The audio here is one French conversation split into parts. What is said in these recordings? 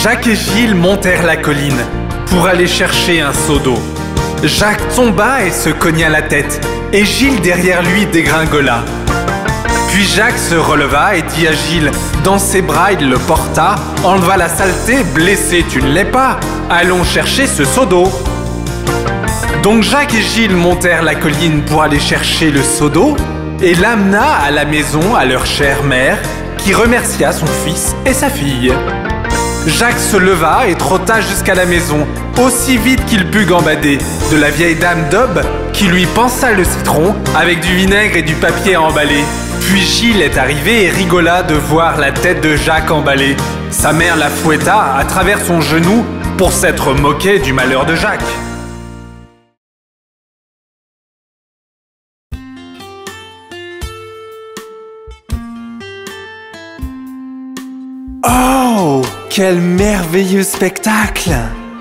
Jacques et Gilles montèrent la colline pour aller chercher un seau d'eau. Jacques tomba et se cogna la tête, et Gilles derrière lui dégringola. Puis Jacques se releva et dit à Gilles, dans ses bras il le porta, enleva la saleté, blessé tu ne l'es pas, allons chercher ce seau d'eau. Donc Jacques et Gilles montèrent la colline pour aller chercher le seau d'eau, et l'amena à la maison à leur chère mère, qui remercia son fils et sa fille. Jacques se leva et trotta jusqu'à la maison, aussi vite qu'il put gambader, de la vieille dame d'Aube qui lui pansa le citron avec du vinaigre et du papier emballé. Puis Gilles est arrivé et rigola de voir la tête de Jacques emballée. Sa mère la fouetta à travers son genou pour s'être moquée du malheur de Jacques. Oh, quel merveilleux spectacle!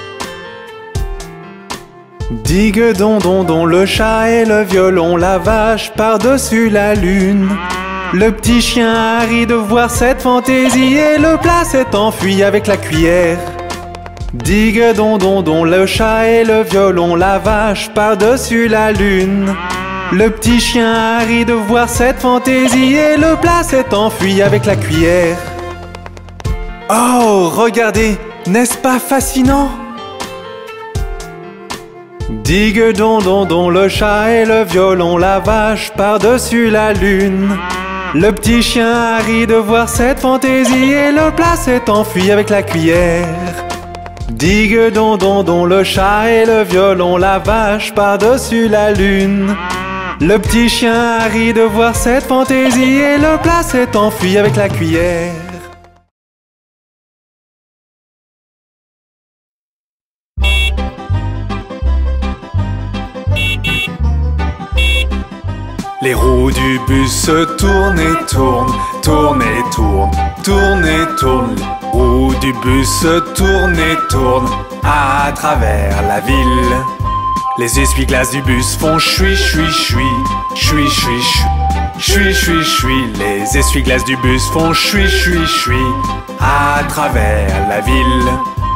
Digue don don don, le chat et le violon, la vache par-dessus la lune. Le petit chien a ri de voir cette fantaisie et le plat s'est enfui avec la cuillère. Digue don don don, le chat et le violon, la vache par-dessus la lune. Le petit chien a ri de voir cette fantaisie et le plat s'est enfui avec la cuillère. Oh, regardez, n'est-ce pas fascinant? Digue don don don, le chat et le violon, la vache par-dessus la lune. Le petit chien a ri de voir cette fantaisie et le plat s'est enfui avec la cuillère. Digue don don don, le chat et le violon, la vache par-dessus la lune. Le petit chien a ri de voir cette fantaisie et le plat s'est enfui avec la cuillère. Les roues du bus se tournent et tournent, tournent et tournent, tournent et tournent. Les roues du bus se tournent et tournent à travers la ville. Les essuie-glaces du bus font chui chui chui, chui chui chui, chui chui chui. Les essuie-glaces du bus font chui chui chui à travers la ville.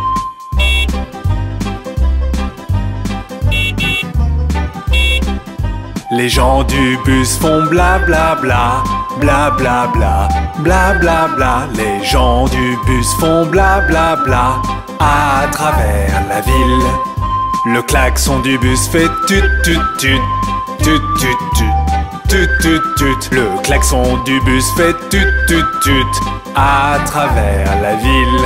Les gens du bus font bla bla bla, bla bla bla, bla bla bla. Les gens du bus font bla bla bla à travers la ville. Le klaxon du bus fait tut tut tut, tut tut tut, tut tut tut. Le klaxon du bus fait tut tut tut à travers la ville.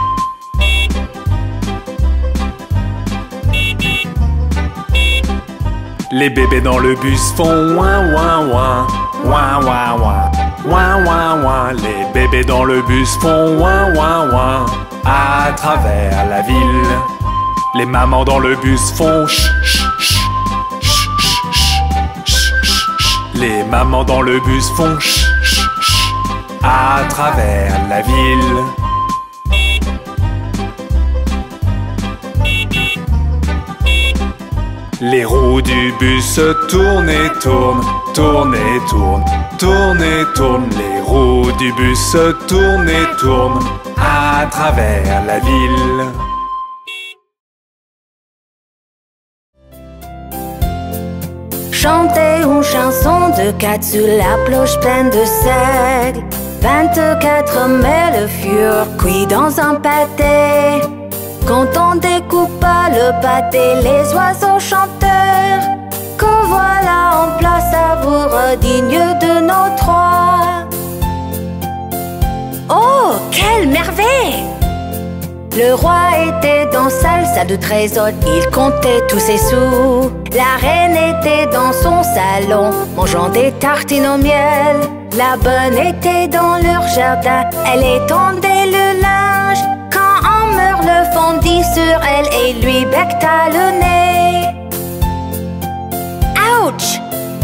Les bébés dans le bus font ouin ouin ouin, ouin ouin ouin, ouin ouin ouin. Les bébés dans le bus font ouin ouin ouin à travers la ville. Les mamans dans le bus font ch ch ch, ch ch ch, ch ch. Les mamans dans le bus font ch ch ch à travers la ville. Les roues du bus se tournent et tournent, tournent et tournent, tournent et tournent. Les roues du bus se tournent et tournent à travers la ville. Chantez une chanson de quatre sous la cloche pleine de sel. 24 mai le furent cuits dans un pâté. Quand on découpe le pâté, les oiseaux chanteurs, que voilà en plat savoureux digne de notre roi. Oh, quelle merveille! Le roi était dans sa salle de trésor, il comptait tous ses sous. La reine était dans son salon, mangeant des tartines au miel. La bonne était dans leur jardin, elle étendait le linge. Quand un merle fondit sur elle et lui becqueta le nez. Ouch!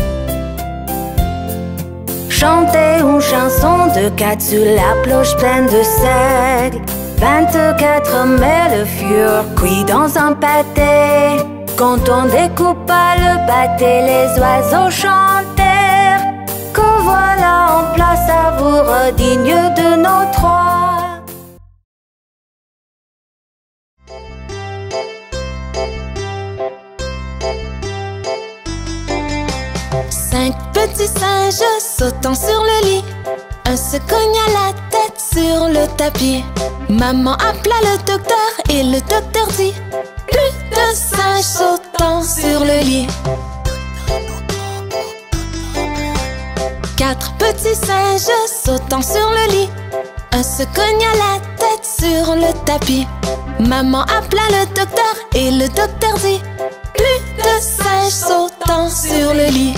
Chantez une chanson de quatre sous la cloche pleine de sel. 24 merles furent cuits dans un pâté. Quand on découpa le pâté, les oiseaux chantèrent, que voilà un plat savoureux digne de notre roi. Un se cogna la tête sur le tapis. Maman appela le docteur et le docteur dit: plus de singes sautant sur le lit. 4 petits singes sautant sur le lit. Un se cogna la tête sur le tapis. Maman appela le docteur et le docteur dit: plus de singes sautant sur le lit.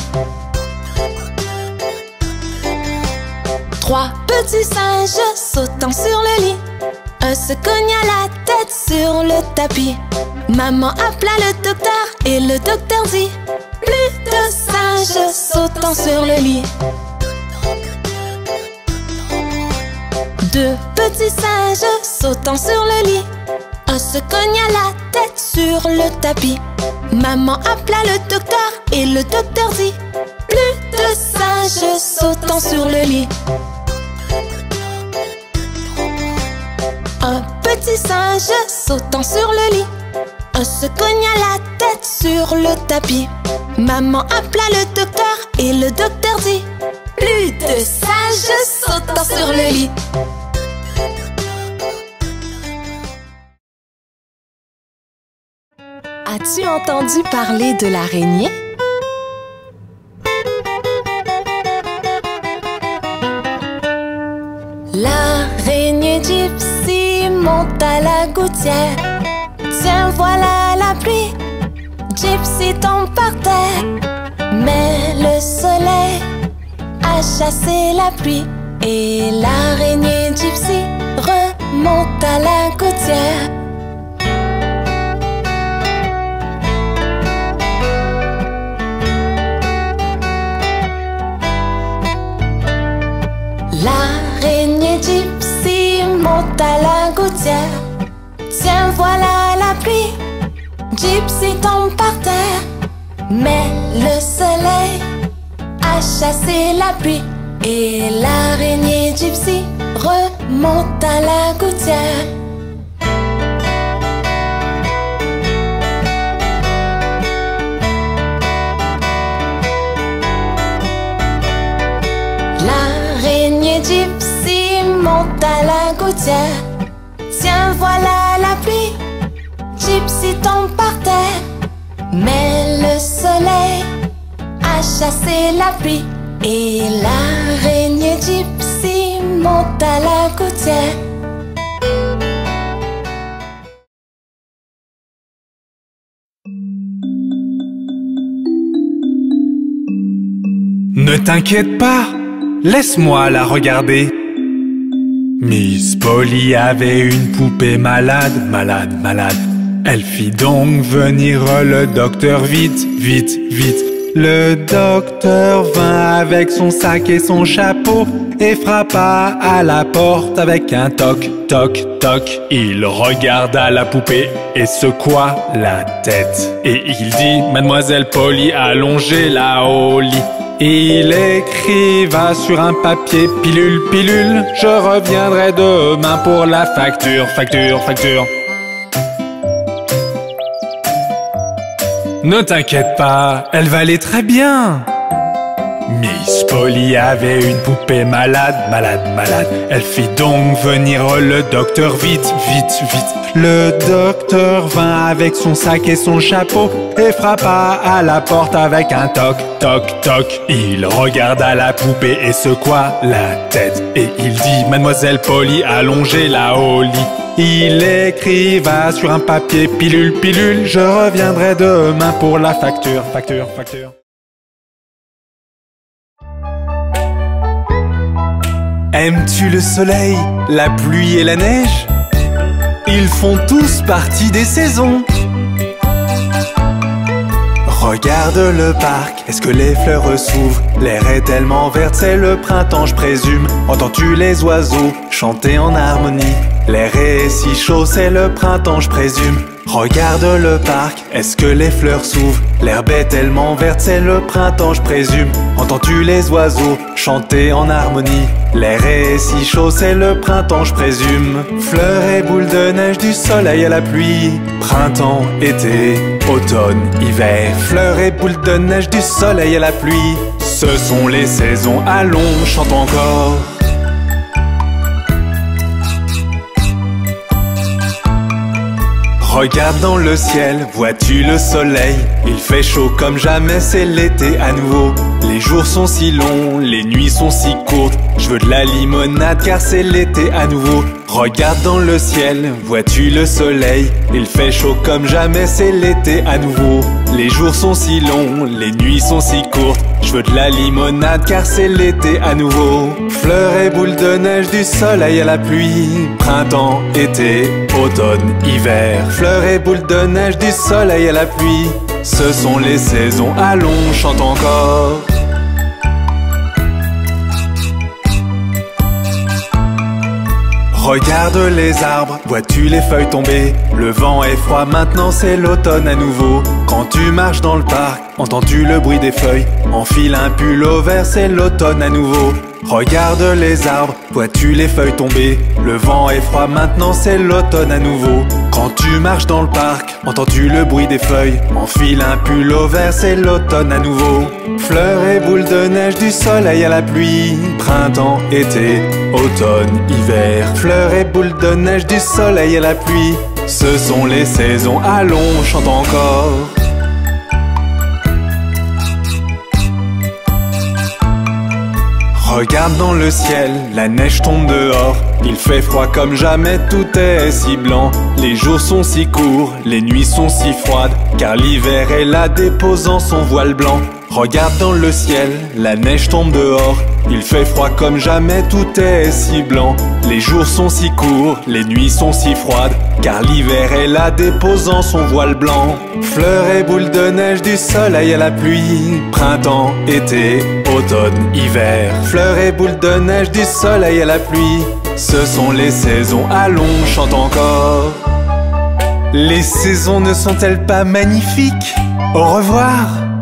3 petits singes sautant sur le lit. Un se cogna la tête sur le tapis. Maman appela le docteur et le docteur dit: plus de singes sautant sur le lit. 2 petits singes sautant sur le lit. Un se cogna la tête sur le tapis. Maman appela le docteur et le docteur dit: plus de singes sautant sur le lit. Un petit singe sautant sur le lit. Un se cogna la tête sur le tapis. Maman appela le docteur et le docteur dit: plus de singes sautant sur le lit. As-tu entendu parler de l'araignée? L'araignée Gypsy monte à la gouttière. Tiens, voilà la pluie. Gypsy tombe par terre. Mais le soleil a chassé la pluie. Et l'araignée Gypsy remonte à la gouttière. L'araignée Gypsy monte à la gouttière. Tiens, voilà la pluie. Gypsy tombe par terre. Mais le soleil a chassé la pluie. Et l'araignée Gypsy remonte à la gouttière. L'araignée Gypsy monte à la gouttière. Tiens, voilà la pluie. Gypsy tombe par terre. Mais le soleil a chassé la pluie. Et l'araignée Gypsy monte à la gouttière. Ne t'inquiète pas, laisse-moi la regarder. Miss Polly avait une poupée malade, malade, malade. Elle fit donc venir le docteur vite, vite, vite. Le docteur vint avec son sac et son chapeau et frappa à la porte avec un toc, toc, toc. Il regarda la poupée et secoua la tête. Et il dit: Mademoiselle Polly allongée là au lit. Il écriva sur un papier: pilule, pilule, je reviendrai demain pour la facture, facture, facture. Ne t'inquiète pas, elle va aller très bien. Miss Polly avait une poupée malade, malade, malade. Elle fit donc venir le docteur vite, vite, vite. Le docteur vint avec son sac et son chapeau et frappa à la porte avec un toc, toc, toc. Il regarda la poupée et secoua la tête. Et il dit: Mademoiselle Polly allongée là au lit. Il écriva sur un papier: pilule, pilule, je reviendrai demain pour la facture, facture, facture. Aimes-tu le soleil, la pluie et la neige? Ils font tous partie des saisons. Regarde le parc, est-ce que les fleurs s'ouvrent? L'air est tellement vert, c'est le printemps je présume. Entends-tu les oiseaux chanter en harmonie? L'air est si chaud, c'est le printemps je présume. Regarde le parc, est-ce que les fleurs s'ouvrent? L'herbe est tellement verte, c'est le printemps je présume. Entends-tu les oiseaux chanter en harmonie? L'air est si chaud, c'est le printemps je présume. Fleurs et boules de neige, du soleil à la pluie. Printemps, été, automne, hiver. Fleurs et boules de neige, du soleil à la pluie. Ce sont les saisons, allons, chantons encore. Regarde dans le ciel, vois-tu le soleil? Il fait chaud comme jamais, c'est l'été à nouveau. Les jours sont si longs, les nuits sont si courtes. Je veux de la limonade car c'est l'été à nouveau. Regarde dans le ciel, vois-tu le soleil? Il fait chaud comme jamais, c'est l'été à nouveau. Les jours sont si longs, les nuits sont si courtes. Je veux de la limonade car c'est l'été à nouveau. Fleurs et boules de neige, du soleil à la pluie. Printemps, été, automne, hiver. Fleurs et boules de neige, du soleil à la pluie. Ce sont les saisons, allons, chante encore. Regarde les arbres, vois-tu les feuilles tomber? Le vent est froid, maintenant c'est l'automne à nouveau. Quand tu marches dans le parc, entends-tu le bruit des feuilles? Enfile un pull au vert, c'est l'automne à nouveau. Regarde les arbres, vois-tu les feuilles tomber? Le vent est froid, maintenant c'est l'automne à nouveau. Quand tu marches dans le parc, entends-tu le bruit des feuilles? Enfile un pull au vert, c'est l'automne à nouveau. Fleurs et boules de neige, du soleil à la pluie. Printemps, été, automne, hiver. Fleurs et boules de neige, du soleil à la pluie. Ce sont les saisons, allons, chante encore. Regarde dans le ciel, la neige tombe dehors. Il fait froid comme jamais, tout est si blanc. Les jours sont si courts, les nuits sont si froides, car l'hiver est là déposant son voile blanc. Regarde dans le ciel, la neige tombe dehors. Il fait froid comme jamais, tout est si blanc. Les jours sont si courts, les nuits sont si froides, car l'hiver est là déposant son voile blanc. Fleurs et boules de neige, du soleil à la pluie. Printemps, été, automne, hiver. Fleurs et boules de neige, du soleil à la pluie. Ce sont les saisons, allons, chante encore. Les saisons ne sont-elles pas magnifiques? Au revoir!